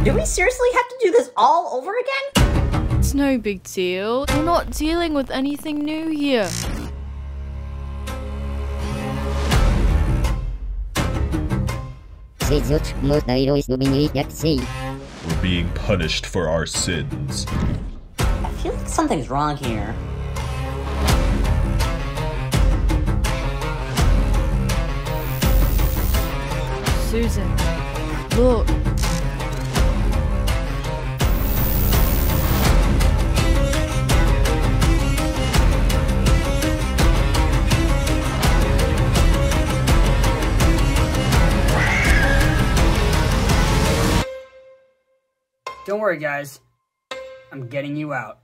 Do we seriously have to do this all over again? It's no big deal. We're not dealing with anything new here. We're being punished for our sins. I feel like something's wrong here. Susan, look. Don't worry, guys. I'm getting you out.